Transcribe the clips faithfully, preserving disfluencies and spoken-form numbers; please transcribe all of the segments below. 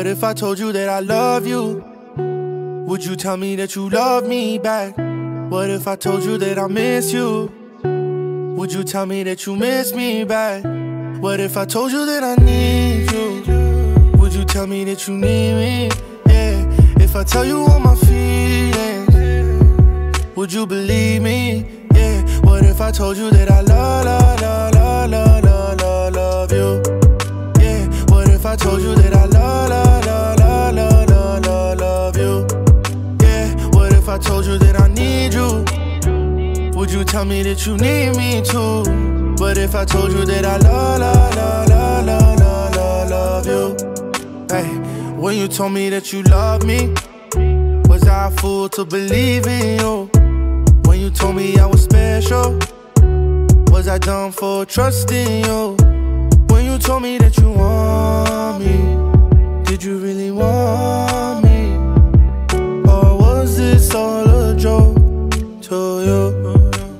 if I told you that I love you? Would you tell me that you love me back? What if I told you that I miss you? Would you tell me that you miss me back? What if I told you that I need you? Would you tell me that you need me? Yeah, if I tell you all my feelings, would you believe me? Yeah, what if I told you that I love, love, love, love, love, love, love, love you? Yeah, what if I told you that I love, love, love, love, love, love, love, love you? Yeah, what if I told you that I need you? Would you tell me that you need me too? What if I told you that I love, love, love, love, love, love, love, love you? Hey, when you told me that you love me, was I a fool to believe in you? When you told me I was special, was I dumb for trusting you? When you told me that you want me, did you really want me? Or was this all a joke to you?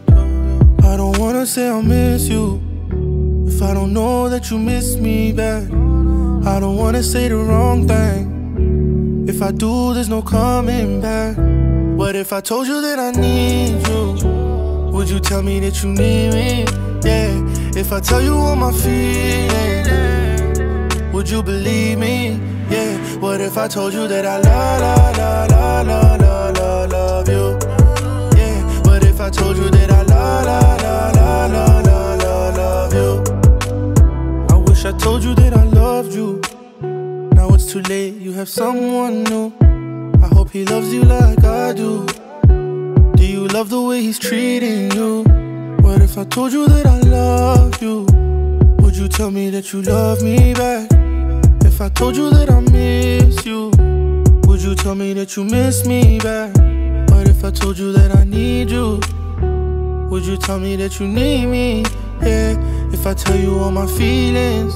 I don't wanna say I miss you if I don't know that you miss me back. I don't wanna say the wrong thing. If I do, there's no coming back. What if I told you that I need you? Would you tell me that you need me? Yeah, if I tell you all my feelings, would you believe me? Yeah, what if I told you that I love, love, love, love, love, love, love you? Yeah, what if I told you that I love, love, love, love, love, love, love you? I wish I told you that I loved you. Now it's too late, you have someone new. I hope he loves you like I do. Do you love the way he's treating you? What if I told you that I love you? Would you tell me that you love me back? If I told you that I miss you, would you tell me that you miss me back? What if I told you that I need you? Would you tell me that you need me? Yeah, if I tell you all my feelings,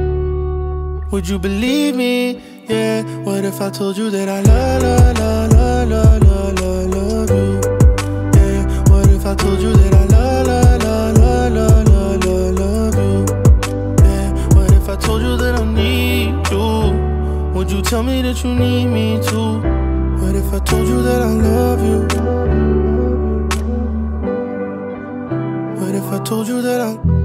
would you believe me? Yeah, what if I told you that I love, love, love, love, love, love, love you? Yeah, what if I told you that I love, love, love, love, love, love, love you? Yeah, what if I told you that I need you? Would you tell me that you need me too? What if I told you that I love you? What if I told you that I